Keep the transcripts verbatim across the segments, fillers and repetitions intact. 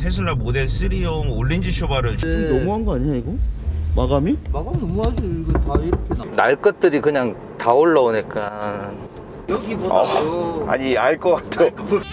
테슬라 모델 쓰리용 올린지 쇼바를 좀 네. 너무한 거 아니야 이거? 마감이? 마감 너무하지. 이거 다 이렇게 나. 날 것들이 그냥 다 올라오니까 여기보다도 어, 아니 알 것 같아.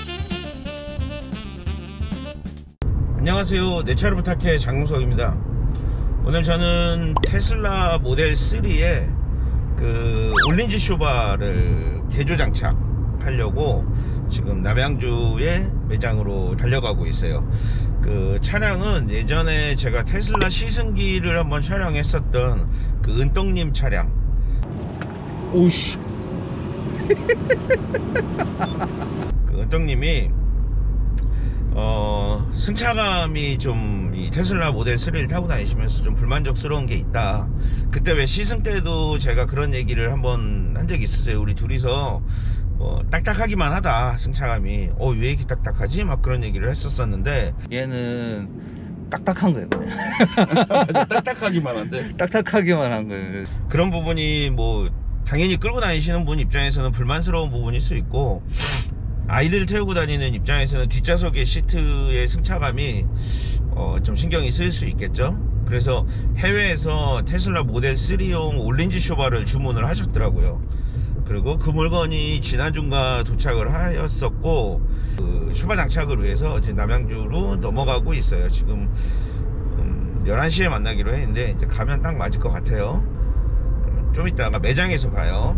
안녕하세요, 내 차를 부탁해 장용석입니다. 오늘 저는 테슬라 모델 쓰리에 그 올린지 쇼바를 개조 장착하려고 지금 남양주의 매장으로 달려가고 있어요. 그 차량은 예전에 제가 테슬라 시승기를 한번 촬영했었던 그 은떡님 차량. 오씨. 그 은떡님이 어, 승차감이 좀 이 테슬라 모델 쓰리를 타고 다니시면서 좀 불만족스러운 게 있다. 그때 왜 시승 때도 제가 그런 얘기를 한번 한 적이 있었어요. 우리 둘이서 뭐 딱딱하기만 하다, 승차감이. 어, 왜 이렇게 딱딱하지? 막 그런 얘기를 했었었는데, 얘는 딱딱한 거예요 그냥. 맞아, 딱딱하기만 한데 딱딱하기만 한 거예요. 그런 부분이 뭐 당연히 끌고 다니시는 분 입장에서는 불만스러운 부분일 수 있고, 아이들 태우고 다니는 입장에서는 뒷좌석의 시트의 승차감이 어, 좀 신경이 쓰일 수 있겠죠. 그래서 해외에서 테슬라 모델 쓰리용 올린지 쇼바를 주문을 하셨더라고요. 그리고 그 물건이 지난주가 도착을 하였었고, 그 쇼바 장착을 위해서 지금 남양주로 넘어가고 있어요. 지금 음, 열한 시에 만나기로 했는데 이제 가면 딱 맞을 것 같아요. 좀 이따가 매장에서 봐요.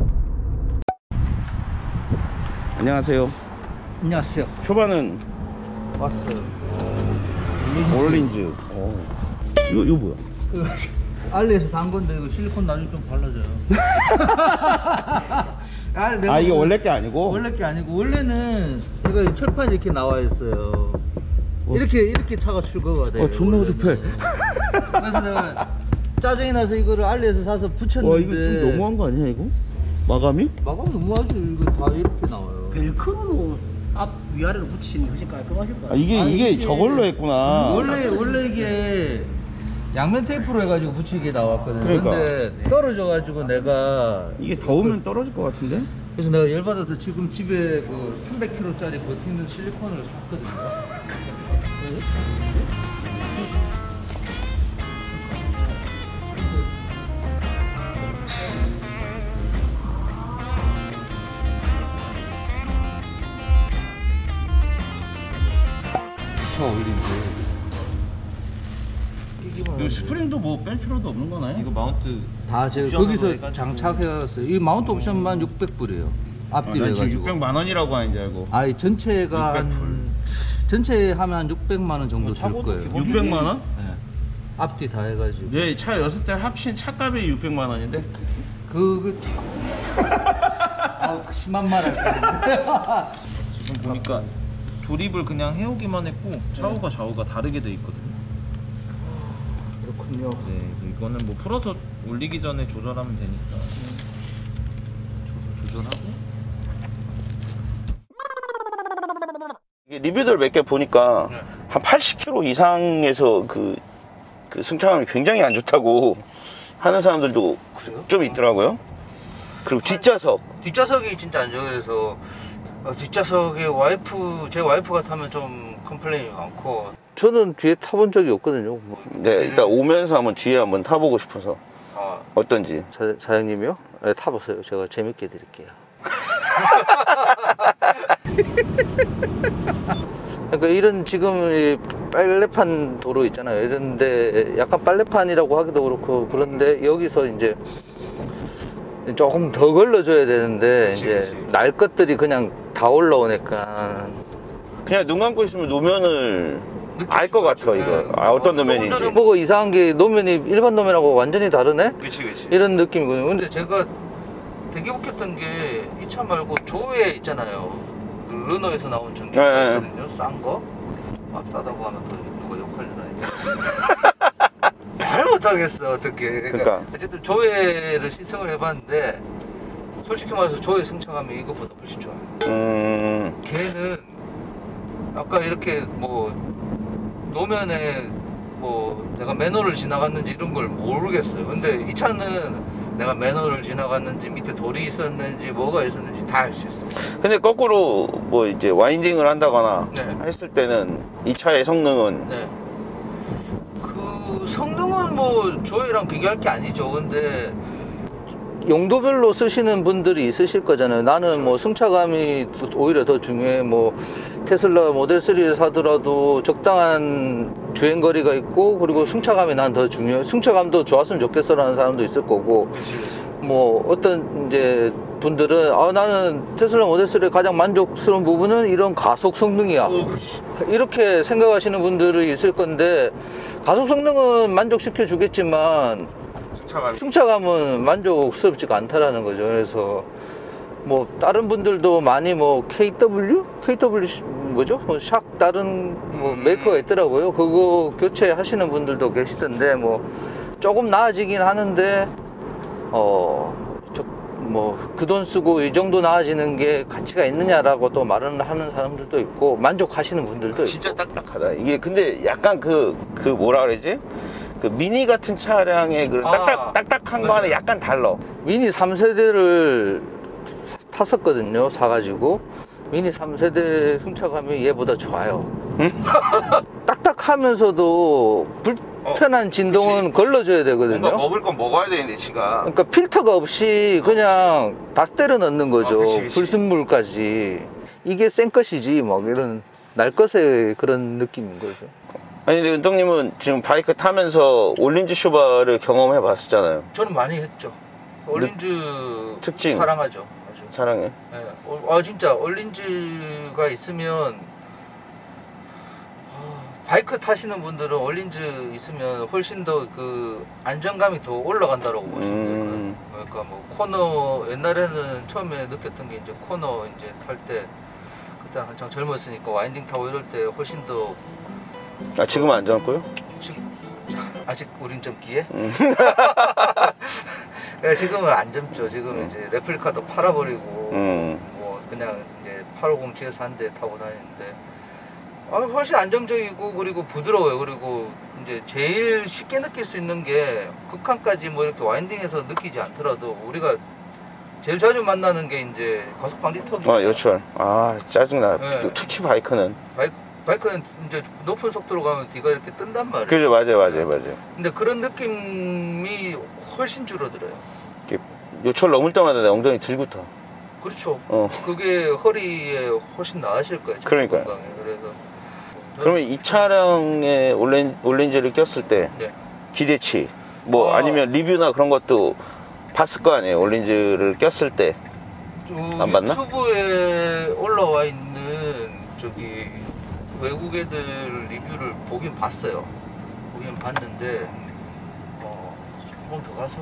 안녕하세요. 안녕하세요. 쇼바는 왔어요. 올린지. 어. 이거 이거 뭐야? 그 알리에서 단 건데 이거 실리콘 나중에 좀 발라줘요. 아, 아, 이게 원래 게 아니고? 원래 게 아니고, 원래는 이거 철판이 이렇게 나와 있어요. 어. 이렇게 이렇게 차가 출고가 돼요. 어, 존나 어줍해. 그래서 내가 짜증이 나서 이거를 알리에서 사서 붙였는데. 와, 이거 좀 너무한 거 아니야 이거? 마감이? 마감 너무하지. 이거 다 이렇게 나와요. 벨크로 앞 위아래로 붙이시는 게 훨씬 깔끔하실 거예요. 아, 이게 아니, 이게 이게 저걸로 했구나. 원래 원래 이게 양면 테이프로 해가지고 붙이게 나왔거든요. 그러니까. 근데 떨어져가지고 내가 이게 더우면 떨어질 것 같은데? 그래서 내가 열받아서 지금 집에 그 삼백 킬로그램짜리 버티는 실리콘을 샀거든요. 차 올린지. 이 스프링도 뭐 뺄 필요도 없는 거나요? 이거 마운트 다 제가 거기서 장착해놨어요. 이 마운트 옵션만 육백 불이에요. 앞뒤로 아, 난 지금 해가지고. 육백만 원이라고 하는 줄 알고. 아, 이 전체가 육백 불. 한 전체 하면 한 육백만 원 정도 들 거예요. 육백만 원? 네. 앞뒤 다 해가지고. 네, 차 여섯 대 합친 차값이 육백만 원인데. 그그 아, 심한 말 할거든요. 지금 보니까 조립을 그냥 해오기만 했고 차후가 좌우가 다르게 돼 있거든요. 그렇군요. 네, 이거는 뭐 풀어서 올리기 전에 조절하면 되니까 조, 조절하고. 이게 리뷰들 몇 개 보니까 한 팔십 킬로미터 이상에서 그, 그 승차감이 굉장히 안 좋다고 하는 사람들도 그래요? 좀 있더라고요. 그리고 뒷좌석. 뒷좌석이 진짜 안 좋아서 어, 뒷좌석에 와이프 제 와이프가 타면 좀 컴플레인이 많고. 저는 뒤에 타본 적이 없거든요. 뭐. 네, 일단 오면서 한번 뒤에 한번 타보고 싶어서. 아, 어떤지. 사, 사장님이요? 네, 타보세요. 제가 재밌게 해드릴게요. 그러니까 이런 지금 이 빨래판 도로 있잖아요. 이런데 약간 빨래판이라고 하기도 그렇고, 그런데 여기서 이제 조금 더 걸러줘야 되는데, 그치, 이제 그치. 날 것들이 그냥 다 올라오니까. 그냥 눈 감고 있으면 노면을 알 것 같아, 이거. 아, 어떤 노면인지. 조금 전에 보고 이상한 게 노면이 일반 노면하고 완전히 다르네? 그치, 그치. 이런 느낌이거든요. 근데 제가 되게 웃겼던 게 이 차 말고 조에 있잖아요. 그 르노에서 나온 전기 네, 있거든요. 싼 거. 막 싸다고 하면 또 누가 욕하려나. 말을 못하겠어, 어떻게. 그러니까, 그러니까. 어쨌든 조회를 시승을 해봤는데, 솔직히 말해서 조회 승차감이 이것보다 훨씬 좋아요. 음. 걔는 아까 이렇게 뭐 노면에 뭐 내가 매너를 지나갔는지 이런 걸 모르겠어요. 근데 이 차는 내가 맨홀을 지나갔는지 밑에 돌이 있었는지 뭐가 있었는지 다 알 수 있어. 근데 거꾸로 뭐 이제 와인딩을 한다거나 네. 했을 때는 이 차의 성능은 네. 그 성능은 뭐 저희랑 비교할 게 아니죠. 근데 용도별로 쓰시는 분들이 있으실 거잖아요. 나는 뭐 승차감이 오히려 더 중요해. 뭐 테슬라 모델 쓰리를 사더라도 적당한 주행거리가 있고, 그리고 승차감이 난 더 중요해. 승차감도 좋았으면 좋겠어라는 사람도 있을 거고, 뭐 어떤 이제 분들은 아 나는 테슬라 모델 쓰리의 가장 만족스러운 부분은 이런 가속 성능이야, 이렇게 생각하시는 분들이 있을 건데, 가속 성능은 만족시켜 주겠지만 승차감 승차감은 만족스럽지가 않다라는 거죠. 그래서 뭐 다른 분들도 많이 뭐 케이더블유? 케이더블유 뭐죠? 뭐 샥 다른 뭐 메이커가 있더라고요. 그거 교체하시는 분들도 계시던데, 뭐 조금 나아지긴 하는데 어 뭐 그 돈 쓰고 이 정도 나아지는 게 가치가 있느냐라고 또 말은 하는 사람들도 있고, 만족하시는 분들도 진짜 있고. 딱딱하다. 이게 근데 약간 그, 그 뭐라 그러지? 그 미니 같은 차량의 그 아, 딱딱, 딱딱한 맞아요. 거와는 약간 달라. 미니 삼 세대를 탔었거든요. 사가지고 미니 삼 세대 승차감이 얘보다 좋아요. 딱딱하면서도 불편한 진동은 그치. 걸러줘야 되거든요. 뭔가 먹을 건 먹어야 되는데 지가. 그러니까 필터가 없이 그냥 다 때려 넣는 거죠. 어, 그치, 그치. 불순물까지. 이게 센 것이지 막 이런 날 것의 그런 느낌인 거죠. 아니 근데 은떡님은 지금 바이크 타면서 올린즈 쇼바를 경험해 봤었잖아요. 저는 많이 했죠. 올린즈 특징. 사랑하죠. 아주. 사랑해. 네. 어, 아 진짜 올린즈가 있으면, 아, 바이크 타시는 분들은 올린즈 있으면 훨씬 더 그 안정감이 더 올라간다라고 보시면 돼요. 음. 그러니까 뭐 코너, 옛날에는 처음에 느꼈던 게 이제 코너 이제 탈 때, 그때 한창 젊었으니까 와인딩 타고 이럴 때 훨씬 더. 아 지금은 안 젊고요? 지금 아직 우린 젊기에? 음. 네, 지금은 안 젊죠. 지금 이제 레플리카도 팔아버리고 음. 뭐 그냥 이제 팔오공 지에스 한 대 타고 다니는데, 아, 훨씬 안정적이고 그리고 부드러워요. 그리고 이제 제일 쉽게 느낄 수 있는 게, 극한까지 뭐 이렇게 와인딩에서 느끼지 않더라도 우리가 제일 자주 만나는 게 이제 과속 방지턱이. 아 요철. 아 짜증나. 네. 특히 바이크는. 바이, 바이크는 이제 높은 속도로 가면 뒤가 이렇게 뜬단 말이에요. 그래 맞아요 맞아요 맞아요. 근데 그런 느낌이 훨씬 줄어들어요. 요철 넘을 때마다 내 엉덩이 들고 타. 그렇죠. 어. 그게 허리에 훨씬 나으실 거예요. 그러니까요. 건강에. 그래서 그러면 이 차량에 올렌, 올렌즈를 꼈을 때 네. 기대치 뭐 아. 아니면 리뷰나 그런 것도 봤을 거 아니에요. 올렌즈를 꼈을 때. 안 봤나? 유튜브에 올라와 있는 저기 외국 애들 리뷰를 보긴 봤어요. 보긴 봤는데 어, 조금 더 가서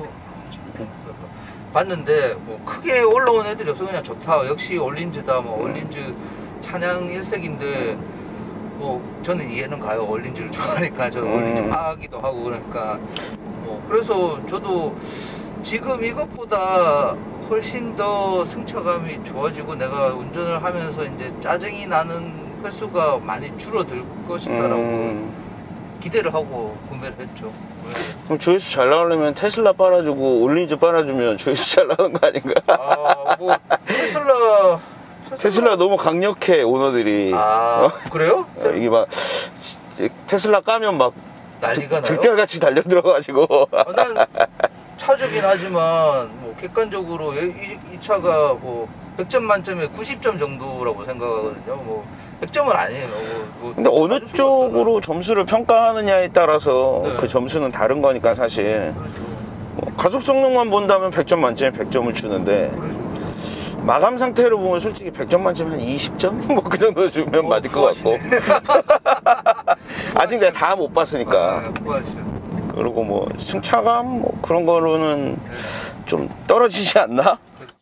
봤는데 뭐 크게 올라온 애들이 없어. 그냥 좋다, 역시 올린즈다, 뭐 올린즈 찬양 일색인데, 뭐 저는 이해는 가요. 올린즈를 좋아하니까. 저는 음. 올린즈 파기도 하고 그러니까. 뭐 그래서 저도 지금 이것보다 훨씬 더 승차감이 좋아지고 내가 운전을 하면서 이제 짜증이 나는 횟수가 많이 줄어들 것이다라고 음. 기대를 하고 구매를 했죠. 그럼 조회수 잘 나오려면 테슬라 빨아주고 올린즈 빨아주면 조회수 잘 나오는 거 아닌가? 아, 뭐 테슬라 테슬라 너무 강력해 오너들이. 아, 그래요? 어, 이게 막 테슬라 까면 막 난리가 나요? 들깨같이 달려들어가지고. 아, 난 차주긴 하지만 뭐 객관적으로 이, 이 차가 뭐 백 점 만점에 구십 점 정도라고 생각하거든요. 뭐 백 점은 아니에요. 뭐, 뭐 근데 어느 맞을 수가 쪽으로 점수를 평가하느냐에 따라서 네. 그 점수는 다른 거니까 사실. 없잖아요. 뭐 가속 성능만 본다면 백 점 만점에 백 점을 주는데 그러죠. 마감 상태로 보면 솔직히 백 점 만점에 한 이십 점? 뭐 그 정도 주면 어, 맞을 것 같고. 아직 내가 다 못 봤으니까. 아, 구하시죠. 그리고 뭐 승차감 뭐 그런 거로는 좀 떨어지지 않나?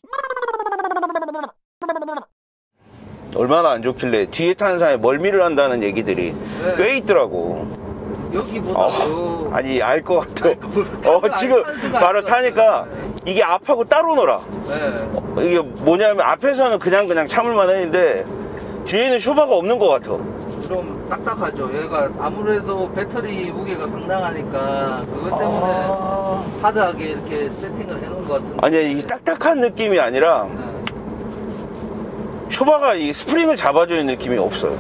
얼마나 안 좋길래 뒤에 타는 사람이 멀미를 한다는 얘기들이 네. 꽤 있더라고. 여기보다 어, 아니 알 것 같아. 아니, 그 어 타는 지금 알- 타는 바로 알 타니까 것 이게 앞하고 따로 놀아. 네. 이게 뭐냐면 앞에서는 그냥 그냥 참을만 했는데 뒤에는 쇼바가 없는 것 같아. 좀 딱딱하죠. 얘가 아무래도 배터리 무게가 상당하니까 그것 때문에 아... 하드하게 이렇게 세팅을 해놓은 것 같은데. 아니 이게 딱딱한 느낌이 아니라 네. 쇼바가 이 스프링을 잡아주는 느낌이 없어요.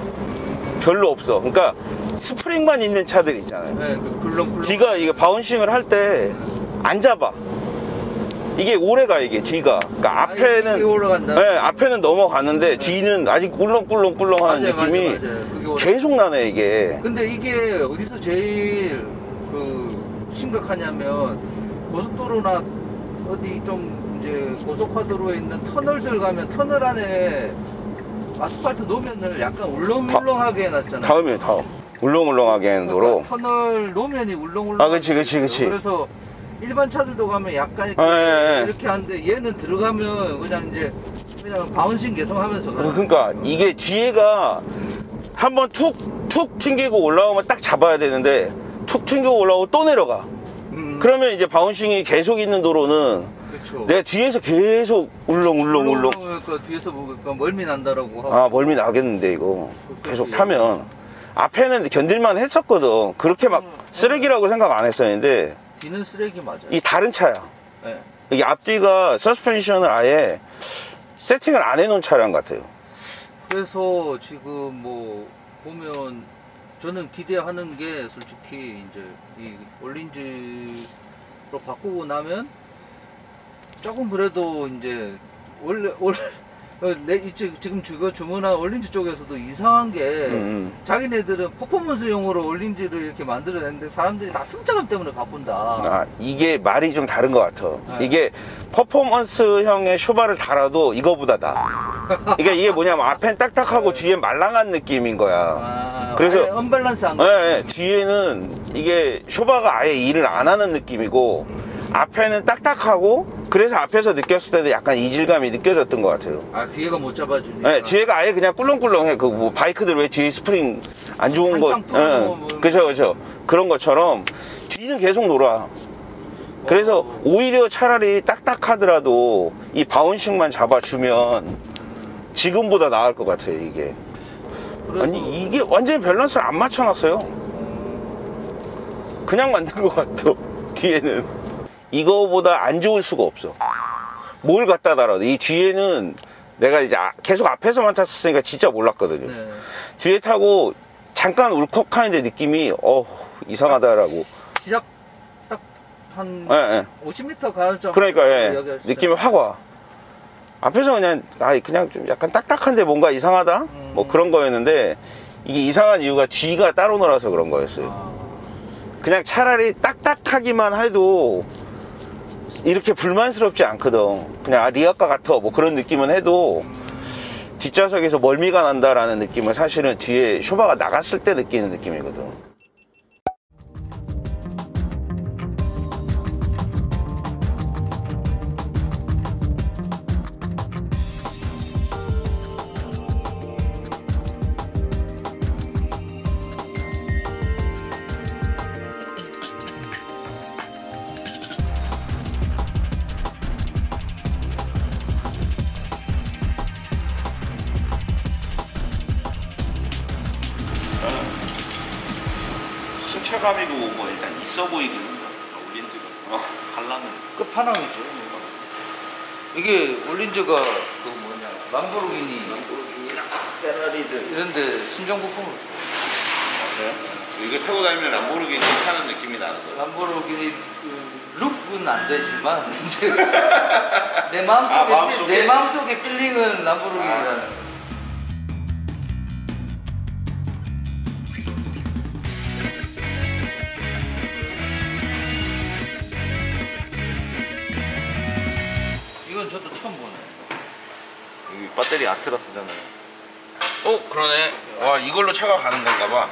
별로 없어. 그러니까 스프링만 있는 차들 있잖아요. 네, 그 굴렁굴렁. 뒤가 이게 바운싱을 할 때 안 잡아. 이게 오래가 이게 뒤가. 그러니까 앞에는 아, 이게 올라간다. 네, 앞에는 넘어가는데 네. 뒤는 아직 꿀렁꿀렁꿀렁하는 맞아요, 느낌이 맞아요, 맞아요. 그게 올라가. 계속 나네 이게. 근데 이게 어디서 제일 그 심각하냐면 고속도로나 어디 좀 이제 고속화도로에 있는 터널들 가면 터널 안에 아스팔트 노면을 약간 울렁울렁하게 해놨잖아요. 다음이에요 다음. 울렁울렁하게 하는 도로. 그러니까 터널 노면이 울렁울렁. 아 그치 그치 그치. 그래서 일반 차들도 가면 약간 이렇게, 아, 예, 예. 이렇게 하는데 얘는 들어가면 그냥 이제 그냥 바운싱 계속 하면서 가요. 그러니까 이게 뒤에가 한번 툭 툭 튕기고 올라오면 딱 잡아야 되는데 툭 튕기고 올라오고 또 내려가. 음, 그러면 이제 바운싱이 계속 있는 도로는 그렇죠. 내가 뒤에서 계속 울렁울렁울렁. 그러니까 뒤에서 보니까 멀미 난다라고 하고. 아 멀미 나겠는데 이거 계속 그치. 타면. 앞에는 견딜만 했었거든. 그렇게 막 쓰레기라고 생각 안 했었는데 뒤는 쓰레기 맞아요. 이 다른 차야. 네. 이게 앞뒤가 서스펜션을 아예 세팅을 안 해놓은 차량 같아요. 그래서 지금 뭐 보면 저는 기대하는 게 솔직히 이제 이 올린지로 바꾸고 나면 조금 그래도 이제 원래 원래 내 지금 주거 주문한 올린지 쪽에서도 이상한 게 음. 자기네들은 퍼포먼스용으로 올린지를 이렇게 만들어냈는데 사람들이 다 승차감 때문에 바꾼다. 아, 이게 말이 좀 다른 것 같아. 네. 이게 퍼포먼스형의 쇼바를 달아도 이거보다 나. 그러니까 이게 뭐냐면 앞엔 딱딱하고 뒤엔 말랑한 느낌인 거야. 아, 그래서 아예 언밸런스한 거. 네, 네, 뒤에는 이게 쇼바가 아예 일을 안 하는 느낌이고 앞에는 딱딱하고 그래서 앞에서 느꼈을 때도 약간 이질감이 느껴졌던 것 같아요. 아 뒤에가 못 잡아주니까. 네, 뒤에가 아예 그냥 꿀렁꿀렁해. 그 뭐 바이크들 왜 뒤에 스프링 안 좋은 거, 한창 풀고 뭐. 그죠, 그죠. 그런 것처럼 뒤는 계속 놀아. 그래서 어. 오히려 차라리 딱딱하더라도 이 바운싱만 잡아주면 지금보다 나을 것 같아요, 이게. 그래서 아니, 이게 완전히 밸런스를 안 맞춰놨어요. 그냥 만든 것 같아, 뒤에는. 이거보다 안 좋을 수가 없어. 뭘 갖다 달아도. 이 뒤에는 내가 이제 계속 앞에서만 탔었으니까 진짜 몰랐거든요. 네. 뒤에 타고 잠깐 울컥하는데 느낌이 어 이상하다라고. 시작 딱 한 예, 예. 오십 미터 가는 점. 그러니까 예. 느낌이 확 와. 앞에서 그냥 아 그냥 좀 약간 딱딱한데 뭔가 이상하다 음. 뭐 그런 거였는데 이게 이상한 이유가 뒤가 따로 놀아서 그런 거였어요. 아, 그냥 차라리 딱딱하기만 해도 이렇게 불만스럽지 않거든. 그냥 아, 리아카 같아 뭐 그런 느낌은 해도 뒷좌석에서 멀미가 난다라는 느낌은 사실은 뒤에 쇼바가 나갔을 때 느끼는 느낌이거든. 승차감이고 뭐 일단 있어 보이긴 한다. 올린지가 어. 갈라는. 끝판왕이죠. 이게 올린즈가 그 뭐냐 람보르기니 페라리들 이런데 심정 부품을 이거 타고 다니면 람보르기니 타는 느낌이 나는 거야. 람보르기니 그 룩은 안 되지만 이제 내 마음속에 아, 마음속에? 내 마음속에 필링은 람보르기니라는. 아. 이건 저도 처음 보네. 여기 배터리 아트라스잖아요. 어 그러네. 와 이걸로 차가 가는 건가 봐.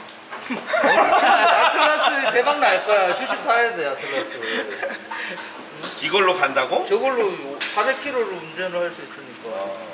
아틀라스 대박 날 거야. 주식 사야 돼 아틀라스. 이걸로 간다고? 저걸로 사백 킬로미터를 운전을 할 수 있으니까.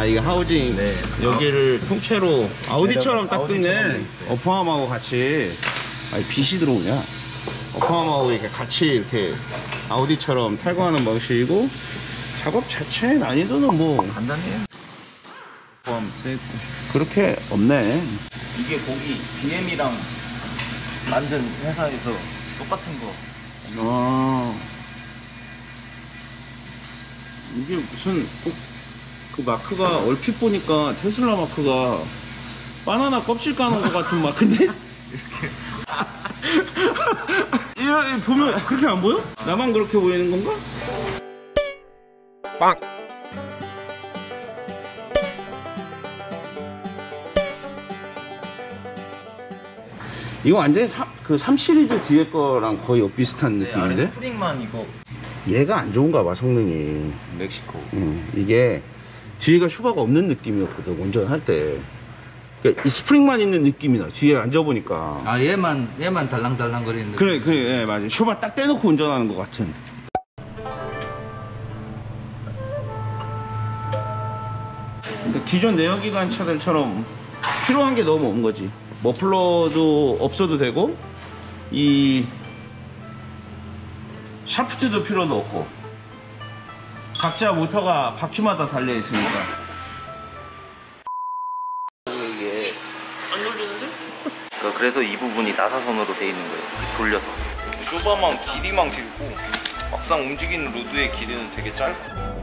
아 이게 하우징 네. 여기를 통째로 아우디처럼 딱 아우디처럼 돼 뜯네. 있어요. 어퍼함하고 같이. 아니 빛이 들어오냐? 어퍼함하고 이렇게 같이 이렇게 아우디처럼 탈거하는 방식이고 작업 자체의 난이도는 뭐 간단해요. 포함 세고. 그렇게 없네. 이게 거기 비엠이랑 만든 회사에서 똑같은 거. 아 이게 무슨 꼭 그 마크가 얼핏 보니까 테슬라 마크가 바나나 껍질 까는 것 같은 마크인데? 이거 보면 그렇게 안 보여? 나만 그렇게 보이는 건가? 빵! 이거 완전히 사, 그 삼 시리즈 뒤에 거랑 거의 비슷한 네, 아래 느낌인데? 스프링만 이거 얘가 안 좋은가 봐 성능이. 멕시코. 음, 이게 뒤에가 쇼바가 없는 느낌이었거든 운전할 때. 그러니까 이 스프링만 있는 느낌이 나 뒤에 앉아보니까. 아 얘만 얘만 달랑달랑 거리는 느낌. 그래 그래 예, 맞아. 쇼바 딱 떼놓고 운전하는 것 같은. 그러니까 기존 내연기관 차들처럼 필요한 게 너무 없는 거지. 머플러도 없어도 되고 이 샤프트도 필요도 없고 각자 모터가 바퀴마다 달려 있으니까. 이게 안 눌리는데? 그러니까 그래서 이 부분이 나사선으로 돼 있는 거예요. 돌려서. 쇼바만 길이만 길고 막상 움직이는 로드의 길이는 되게 짧고.